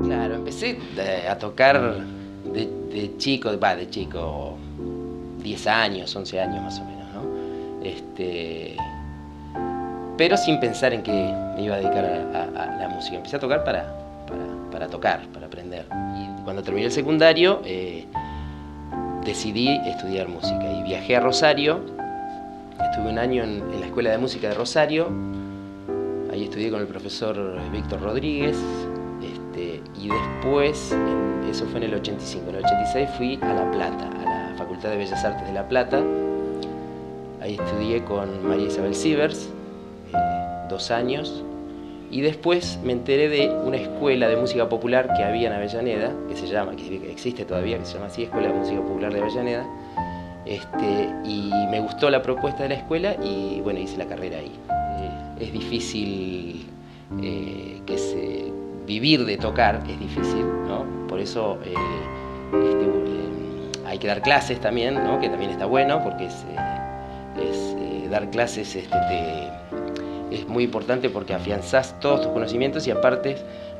Claro, empecé a tocar de chico, 10 años, 11 años más o menos, ¿no? Pero sin pensar en que me iba a dedicar a la música. Empecé a tocar para tocar, para aprender. Y cuando terminé el secundario, decidí estudiar música y viajé a Rosario. Estuve un año en la Escuela de Música de Rosario. Ahí estudié con el profesor Víctor Rodríguez. Y después, eso fue en el 85, en el 86 fui a La Plata, a la Facultad de Bellas Artes de La Plata. Ahí estudié con María Isabel Sivers, 2 años, y después me enteré de una escuela de música popular que había en Avellaneda, que existe todavía, que se llama así, Escuela de Música Popular de Avellaneda, y me gustó la propuesta de la escuela y bueno, hice la carrera ahí. Es difícil vivir de tocar, es difícil, ¿no? Por eso hay que dar clases también, ¿no? Que también está bueno, porque dar clases es muy importante porque afianzás todos tus conocimientos y aparte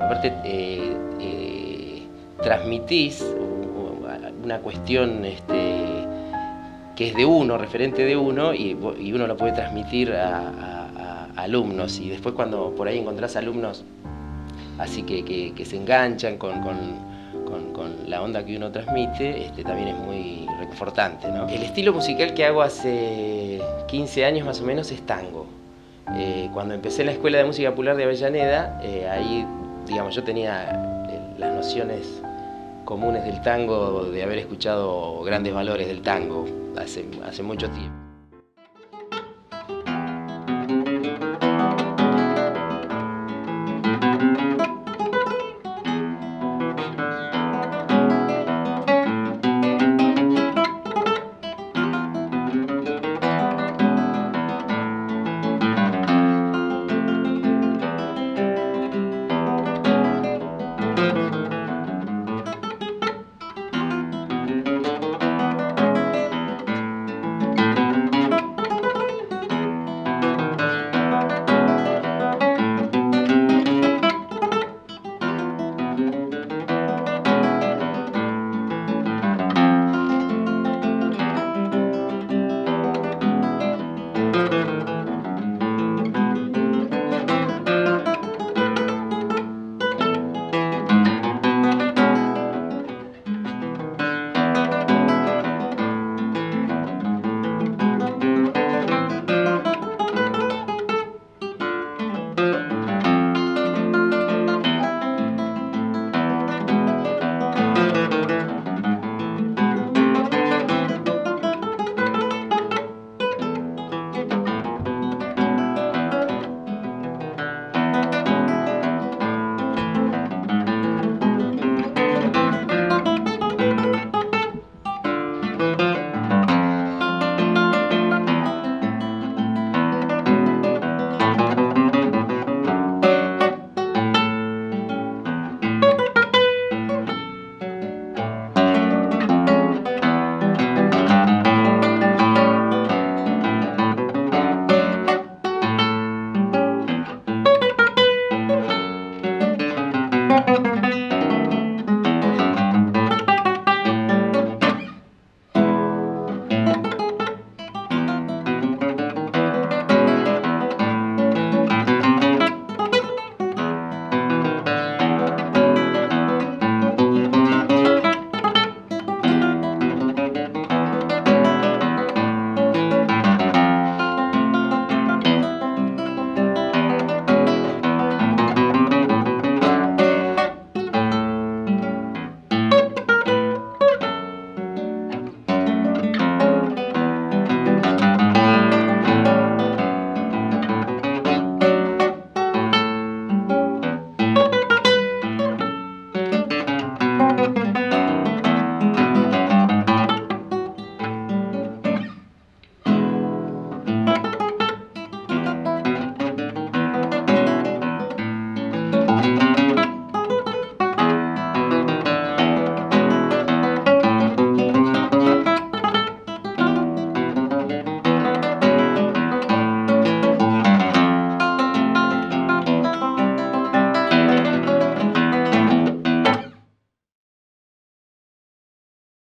transmitís una cuestión que es de uno, referente de uno, y uno lo puede transmitir a alumnos, y después cuando por ahí encontrás alumnos así que se enganchan con la onda que uno transmite, también es muy reconfortante, ¿no? El estilo musical que hago hace 15 años más o menos es tango. Cuando empecé en la Escuela de Música Popular de Avellaneda, ahí, digamos, yo tenía las nociones comunes del tango, de haber escuchado grandes valores del tango hace mucho tiempo.